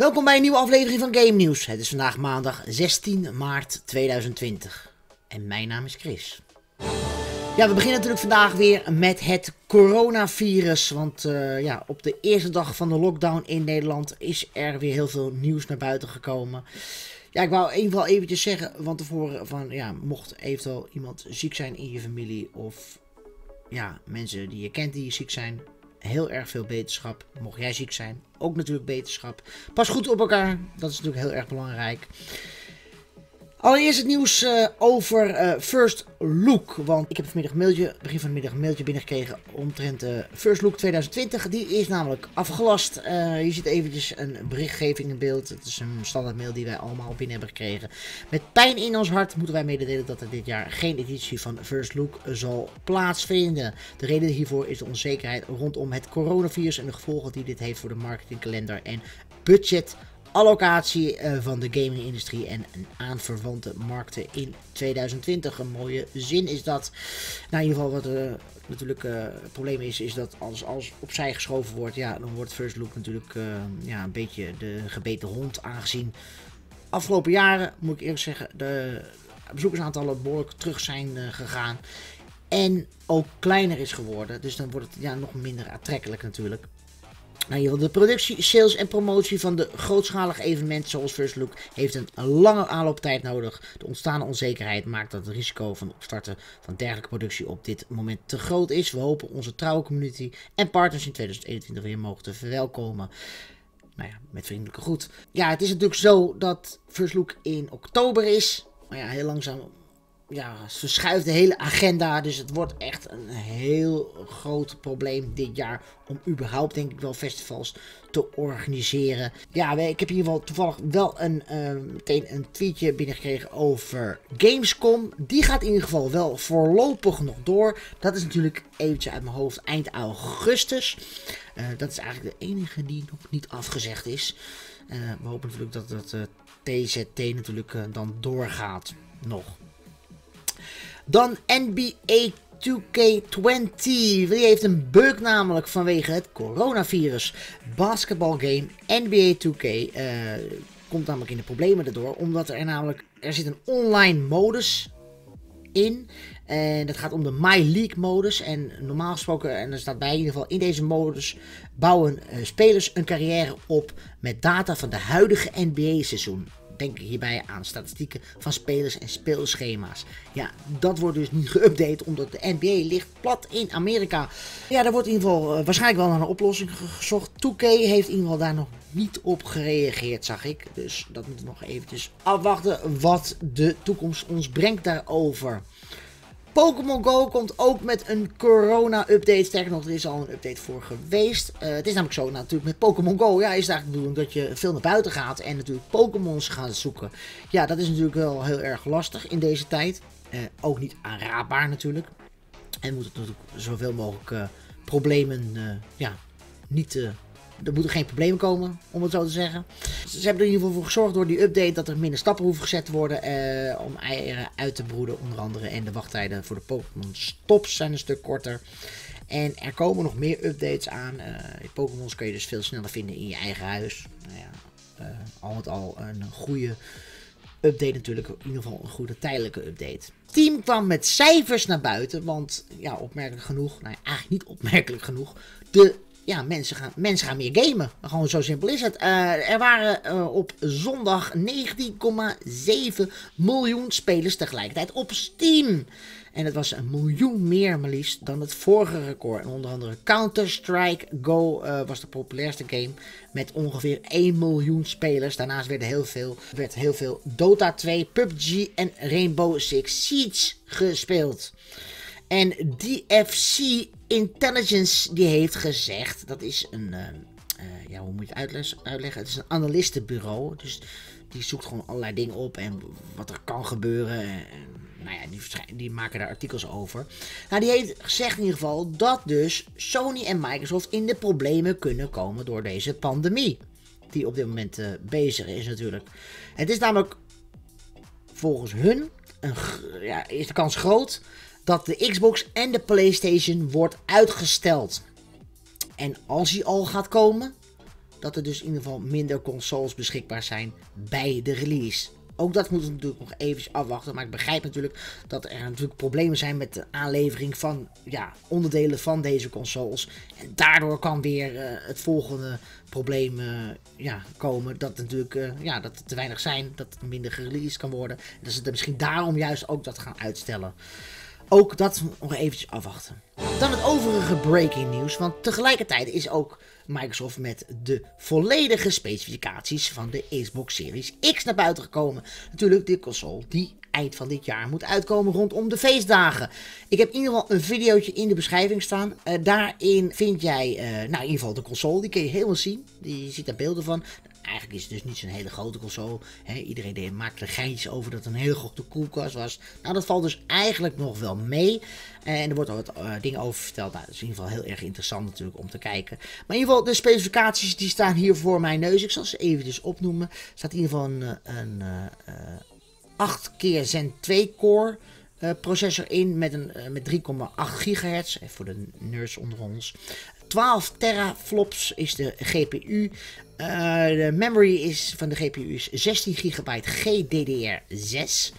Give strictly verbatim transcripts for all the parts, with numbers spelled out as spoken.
Welkom bij een nieuwe aflevering van Game News. Het is vandaag maandag zestien maart tweeduizend twintig. En mijn naam is Chris. Ja, we beginnen natuurlijk vandaag weer met het coronavirus. Want uh, ja, op de eerste dag van de lockdown in Nederland is er weer heel veel nieuws naar buiten gekomen. Ja, ik wou in ieder geval eventjes zeggen van tevoren van, ja, mocht eventueel iemand ziek zijn in je familie of ja, mensen die je kent die ziek zijn, heel erg veel beterschap. Mocht jij ziek zijn, ook natuurlijk beterschap. Pas goed op elkaar, dat is natuurlijk heel erg belangrijk. Allereerst het nieuws uh, over uh, First Look, want ik heb vanmiddag een mailtje, begin van de middag een mailtje binnengekregen omtrent uh, First Look tweeduizend twintig. Die is namelijk afgelast. Uh, je ziet eventjes een berichtgeving in beeld. Het is een standaard mail die wij allemaal binnen hebben gekregen. Met pijn in ons hart moeten wij mededelen dat er dit jaar geen editie van First Look zal plaatsvinden. De reden hiervoor is de onzekerheid rondom het coronavirus en de gevolgen die dit heeft voor de marketingkalender en budget. Allocatie uh, van de gaming-industrie en aanverwante markten in tweeduizend twintig. Een mooie zin is dat. Nou, in ieder geval wat uh, natuurlijk uh, het probleem is, is dat als alles opzij geschoven wordt, ja, dan wordt First Look natuurlijk uh, ja, een beetje de gebeten hond aangezien. Afgelopen jaren, moet ik eerlijk zeggen, de bezoekersaantallen behoorlijk terug zijn uh, gegaan. En ook kleiner is geworden, dus dan wordt het ja, nog minder aantrekkelijk natuurlijk. Nou, de productie, sales en promotie van de grootschalige evenementen zoals First Look heeft een lange aanlooptijd nodig. De ontstaande onzekerheid maakt dat het risico van het opstarten van dergelijke productie op dit moment te groot is. We hopen onze trouwe community en partners in tweeduizend eenentwintig weer mogen te verwelkomen. Nou ja, met vriendelijke groet. Ja, het is natuurlijk zo dat First Look in oktober is. Maar ja, heel langzaam ja, verschuift de hele agenda. Dus het wordt echt een heel groot probleem dit jaar om überhaupt, denk ik wel, festivals te organiseren. Ja, ik heb in ieder geval toevallig wel een, uh, meteen een tweetje binnengekregen over Gamescom. Die gaat in ieder geval wel voorlopig nog door. Dat is natuurlijk eventjes uit mijn hoofd eind augustus. Uh, dat is eigenlijk de enige die nog niet afgezegd is. Uh, we hopen natuurlijk dat dat uh, T Z T natuurlijk uh, dan doorgaat nog. Dan N B A two K twenty. Die heeft een bug namelijk vanwege het coronavirus. Basketbalgame N B A two K uh, komt namelijk in de problemen daardoor. Omdat er namelijk, er zit een online modus in. En dat gaat om de My League modus. En normaal gesproken, en er staat bij in ieder geval in deze modus, bouwen uh, spelers een carrière op met data van de huidige N B A seizoen. Denk hierbij aan statistieken van spelers en speelschema's. Ja, dat wordt dus niet geüpdate omdat de N B A ligt plat in Amerika. Ja, daar wordt in ieder geval uh, waarschijnlijk wel naar een oplossing gezocht. two K heeft in ieder geval daar nog niet op gereageerd, zag ik. Dus dat moeten we nog eventjes afwachten wat de toekomst ons brengt daarover. Pokémon Go komt ook met een corona-update. Sterker nog, er is al een update voor geweest. Uh, het is namelijk zo, natuurlijk met Pokémon Go, ja, is het eigenlijk de bedoeling dat je veel naar buiten gaat en natuurlijk Pokémons gaat zoeken. Ja, dat is natuurlijk wel heel erg lastig in deze tijd. Uh, ook niet aanraadbaar natuurlijk. En moet het natuurlijk zoveel mogelijk uh, problemen, uh, ja, niet... Uh, Er moeten geen problemen komen, om het zo te zeggen. Ze hebben er in ieder geval voor gezorgd door die update dat er minder stappen hoeven gezet te worden uh, om eieren uit te broeden, onder andere. En de wachttijden voor de Pokémon stops zijn een stuk korter. En er komen nog meer updates aan. Uh, Pokémons kun je dus veel sneller vinden in je eigen huis. Nou ja, uh, al met al een goede update natuurlijk. In ieder geval een goede tijdelijke update. Het team kwam met cijfers naar buiten, want ja, opmerkelijk genoeg, nou ja, eigenlijk niet opmerkelijk genoeg, de Ja, mensen gaan, mensen gaan meer gamen. Gewoon zo simpel is het. Uh, er waren uh, op zondag negentien komma zeven miljoen spelers tegelijkertijd op Steam. En dat was een miljoen meer maar liefst dan het vorige record. En onder andere Counter-Strike Go uh, was de populairste game met ongeveer één miljoen spelers. Daarnaast werden heel veel, werd heel veel Dota twee, P U B G en Rainbow Six Siege gespeeld. En D F C Intelligence die heeft gezegd, dat is een, uh, uh, ja, hoe moet je het uitleggen? Het is een analistenbureau, dus die zoekt gewoon allerlei dingen op en wat er kan gebeuren. En, nou ja, die, die maken daar artikels over. Nou, die heeft gezegd in ieder geval dat dus Sony en Microsoft in de problemen kunnen komen door deze pandemie. Die op dit moment uh, bezig is natuurlijk. Het is namelijk volgens hun, een, ja, is de kans groot dat de Xbox en de PlayStation wordt uitgesteld. En als die al gaat komen, dat er dus in ieder geval minder consoles beschikbaar zijn bij de release. Ook dat moeten we natuurlijk nog even afwachten. Maar ik begrijp natuurlijk dat er natuurlijk problemen zijn met de aanlevering van ja, onderdelen van deze consoles. En daardoor kan weer uh, het volgende probleem uh, ja, komen. Dat, natuurlijk, uh, ja, dat er te weinig zijn, dat het minder gereleased kan worden. En dat ze er misschien daarom juist ook dat gaan uitstellen. Ook dat nog eventjes afwachten. Dan het overige breaking nieuws. Want tegelijkertijd is ook Microsoft met de volledige specificaties van de Xbox Series X naar buiten gekomen. Natuurlijk de console die eind van dit jaar moet uitkomen rondom de feestdagen. Ik heb in ieder geval een videootje in de beschrijving staan. Uh, daarin vind jij, uh, nou in ieder geval de console, die kun je helemaal zien. Die ziet daar beelden van. Eigenlijk is het dus niet zo'n hele grote console. He, iedereen deed, maakte er geintjes over dat het een heel grote koelkast was. Nou, dat valt dus eigenlijk nog wel mee. En er wordt al wat uh, dingen over verteld. Nou, dat is in ieder geval heel erg interessant natuurlijk om te kijken. Maar in ieder geval, de specificaties die staan hier voor mijn neus. Ik zal ze even dus opnoemen. Er staat in ieder geval een, een uh, uh, acht keer Zen twee core uh, processor in met, een, uh, met drie komma acht gigahertz. Even voor de nerds onder ons. twaalf teraflops is de G P U. Uh, de memory is, van de G P U is zestien gigabyte G D D R zes.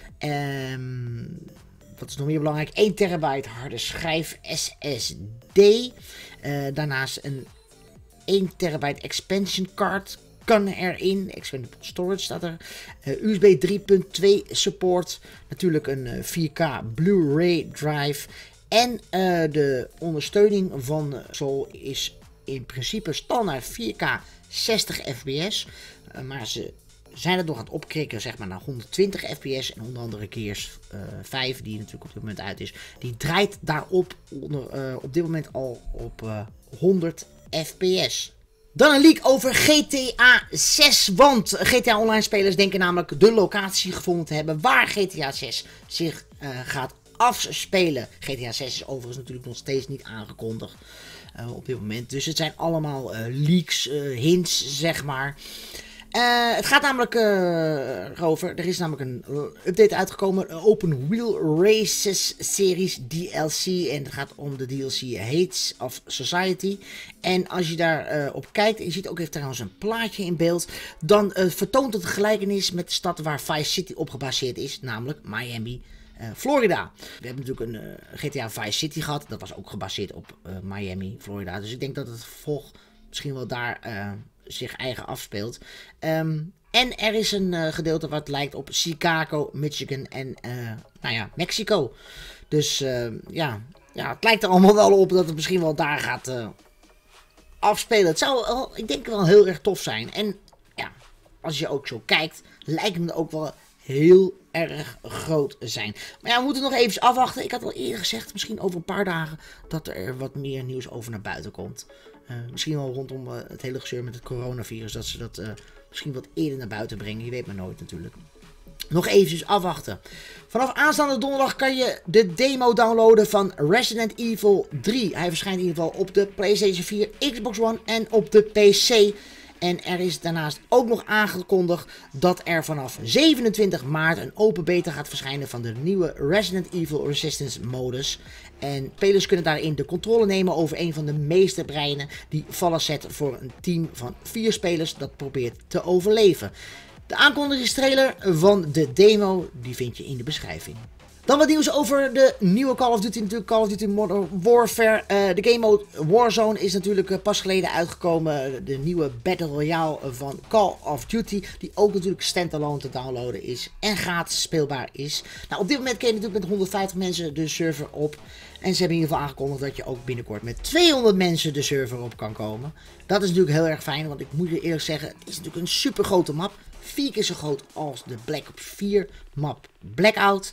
Um, wat is nog meer belangrijk? één terabyte harde schijf S S D. Uh, daarnaast een één terabyte expansion card kan erin. Expandable storage staat er. Uh, U S B drie punt twee support. Natuurlijk een uh, vier K Blu-ray drive. En uh, de ondersteuning van de console is in principe standaard vier K zestig F P S. Uh, maar ze zijn het nog aan het opkrikken zeg maar, naar honderdtwintig F P S. En onder andere Gears uh, vijf, die natuurlijk op dit moment uit is, die draait daarop onder, uh, op dit moment al op uh, honderd F P S. Dan een leak over G T A zes, want G T A Online spelers denken namelijk de locatie gevonden te hebben waar G T A zes zich uh, gaat afspelen. G T A zes is overigens natuurlijk nog steeds niet aangekondigd uh, op dit moment. Dus het zijn allemaal uh, leaks, uh, hints, zeg maar. Uh, het gaat namelijk uh, over, er is namelijk een uh, update uitgekomen, een Open Wheel Races series D L C. En het gaat om de D L C Hates of Society. En als je daar uh, op kijkt, en je ziet ook even trouwens een plaatje in beeld, dan uh, vertoont het gelijkenis met de stad waar Vice City op gebaseerd is, namelijk Miami. Uh, Florida. We hebben natuurlijk een uh, G T A Vice City gehad. Dat was ook gebaseerd op uh, Miami, Florida. Dus ik denk dat het vervolg misschien wel daar uh, zich eigen afspeelt. Um, en er is een uh, gedeelte wat lijkt op Chicago, Michigan en uh, nou ja, Mexico. Dus uh, ja, ja, het lijkt er allemaal wel op dat het misschien wel daar gaat uh, afspelen. Het zou, uh, ik denk wel heel erg tof zijn. En ja, als je ook zo kijkt, lijkt me ook wel heel erg groot zijn. Maar ja, we moeten nog even afwachten. Ik had al eerder gezegd, misschien over een paar dagen, dat er wat meer nieuws over naar buiten komt. Uh, misschien wel rondom uh, het hele gezeur met het coronavirus, dat ze dat uh, misschien wat eerder naar buiten brengen. Je weet maar nooit natuurlijk. Nog eventjes afwachten. Vanaf aanstaande donderdag kan je de demo downloaden van Resident Evil drie. Hij verschijnt in ieder geval op de PlayStation vier, Xbox One en op de P C. En er is daarnaast ook nog aangekondigd dat er vanaf zevenentwintig maart een open beta gaat verschijnen van de nieuwe Resident Evil Resistance modus. En spelers kunnen daarin de controle nemen over een van de meesterbreinen die vallen zet voor een team van vier spelers dat probeert te overleven. De aankondigingstrailer van de demo die vind je in de beschrijving. Dan wat nieuws over de nieuwe Call of Duty, natuurlijk Call of Duty Modern Warfare. Uh, de game mode Warzone is natuurlijk uh, pas geleden uitgekomen. De nieuwe Battle Royale van Call of Duty, die ook natuurlijk standalone te downloaden is en gratis speelbaar is. Nou, op dit moment kun je natuurlijk met honderdvijftig mensen de server op. En ze hebben in ieder geval aangekondigd dat je ook binnenkort met tweehonderd mensen de server op kan komen. Dat is natuurlijk heel erg fijn, want ik moet je eerlijk zeggen, het is natuurlijk een super grote map. Vier keer zo groot als de Black Ops vier map Blackout.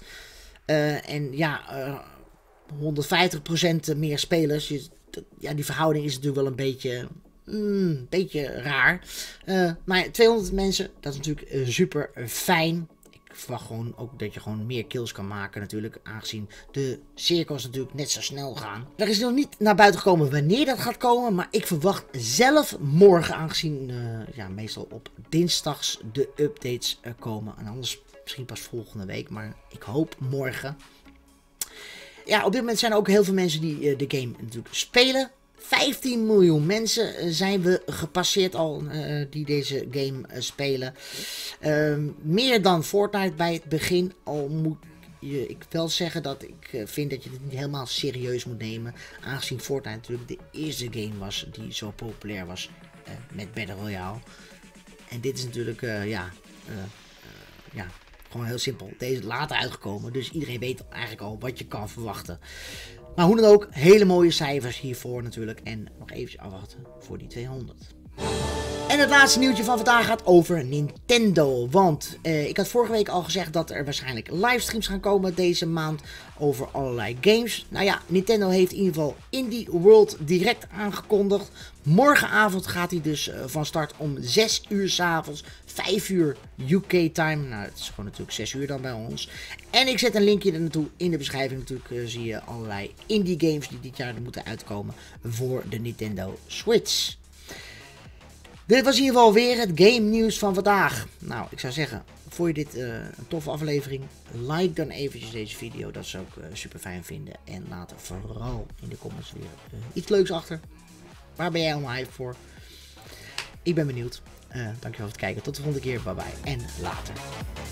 Uh, en ja, uh, honderdvijftig procent meer spelers. Je, ja, die verhouding is natuurlijk wel een beetje, mm, beetje raar. Uh, maar tweehonderd mensen, dat is natuurlijk uh, super fijn. Ik verwacht gewoon ook dat je gewoon meer kills kan maken natuurlijk. Aangezien de cirkels natuurlijk net zo snel gaan. Er is nog niet naar buiten gekomen wanneer dat gaat komen. Maar ik verwacht zelf morgen, aangezien uh, ja, meestal op dinsdags de updates uh, komen. En anders misschien pas volgende week, maar ik hoop morgen. Ja, op dit moment zijn er ook heel veel mensen die uh, de game natuurlijk spelen. vijftien miljoen mensen zijn we gepasseerd al uh, die deze game uh, spelen. Uh, meer dan Fortnite bij het begin. Al moet je, ik wel zeggen dat ik uh, vind dat je het niet helemaal serieus moet nemen. Aangezien Fortnite natuurlijk de eerste game was die zo populair was uh, met Battle Royale. En dit is natuurlijk, uh, ja, uh, uh, ja, gewoon heel simpel. Deze is later uitgekomen, dus iedereen weet eigenlijk al wat je kan verwachten. Maar hoe dan ook, hele mooie cijfers hiervoor natuurlijk. En nog even afwachten voor die tweehonderd. En het laatste nieuwtje van vandaag gaat over Nintendo. Want eh, ik had vorige week al gezegd dat er waarschijnlijk livestreams gaan komen deze maand over allerlei games. Nou ja, Nintendo heeft in ieder geval Indie World direct aangekondigd. Morgenavond gaat hij dus uh, van start om zes uur 's avonds, vijf uur U K time. Nou, het is gewoon natuurlijk zes uur dan bij ons. En ik zet een linkje er naartoe in de beschrijving. Natuurlijk uh, zie je allerlei indie games die dit jaar er moeten uitkomen voor de Nintendo Switch. Dit was in ieder geval weer het game nieuws van vandaag. Nou, ik zou zeggen, vond je dit uh, een toffe aflevering? Like dan eventjes deze video, dat zou ik uh, super fijn vinden. En laat er vooral in de comments weer uh, iets leuks achter. Waar ben jij allemaal hype voor? Ik ben benieuwd. Uh, dankjewel voor het kijken. Tot de volgende keer. Bye bye. En later.